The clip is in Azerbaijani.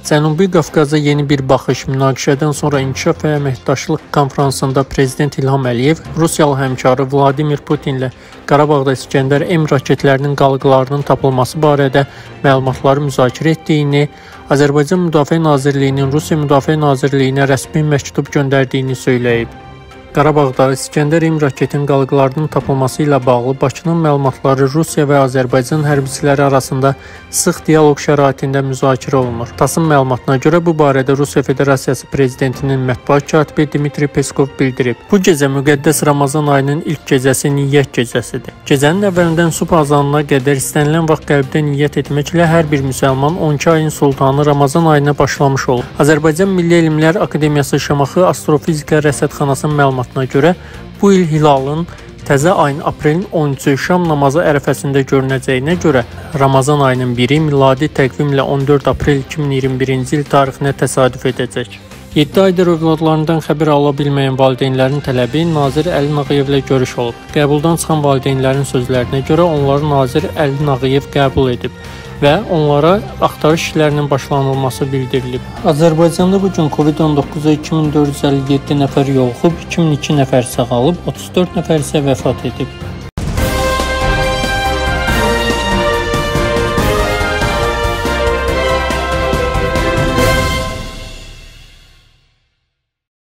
Cənubi Qafqaza yeni bir baxış münaqişədən sonra İnkişaf və Əməkdaşlıq konfransında Prezident İlham Əliyev Rusiyalı həmkarı Vladimir Putinlə Qarabağda İskəndər M raketlərinin qalıqlarının tapılması barədə məlumatları müzakirə etdiyini, Azərbaycan Müdafiə Nazirliyinin Rusiya Müdafiə Nazirliyinə rəsmi məktub göndərdiyini söyləyib. Qarabağda İskəndər M raketin qalıqlarının tapılması ilə bağlı Bakının məlumatları Rusiya və Azərbaycan hərbiçiləri arasında sıx dialoq şəraitində müzakirə olunur. TASS-ın məlumatına görə bu barədə Rusiya Federasiyası Prezidentinin mətbuat katibi Dmitri Peskov bildirib. Bu gecə müqəddəs Ramazan ayının ilk gecəsi niyyət gecəsidir. Gecənin əvvəlindən subh azanına qədər istənilən vaxt qəlbdə niyyət etməklə hər bir müsəlman 12 ayın sultanı Ramazan ayına başlamış olur. Azərbaycan Milli Elmlər Akademiyası Şamaxı Astrofizika Rəsədxanasının məlumatına görə bu il hilalın təzə ayın aprelin 13-cü şam namazı ərəfəsində görünəcəyinə görə Ramazan ayının 1-i miladi təqvimlə 14 aprel 2021-ci il tarixinə təsadüf edəcək. 7 aydır övladlarından xəbər ala bilməyən valideynlərin tələbi Nazir Əli Nağıyevlə görüş olub. Qəbuldan çıxan valideynlərin sözlərinə görə onları Nazir Əli Nağıyev qəbul edib və onlara axtarış işlərinin başlanılması bildirilib. Azərbaycanda bu gün COVID-19-a 2457 nəfər yoluxub, 2002 nəfər sağalıb, 34 nəfər isə vəfat edib.